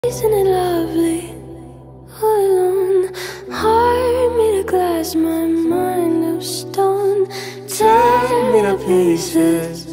Isn't it lovely, all alone? Heart made of glass, my mind of stone. Tear me to pieces.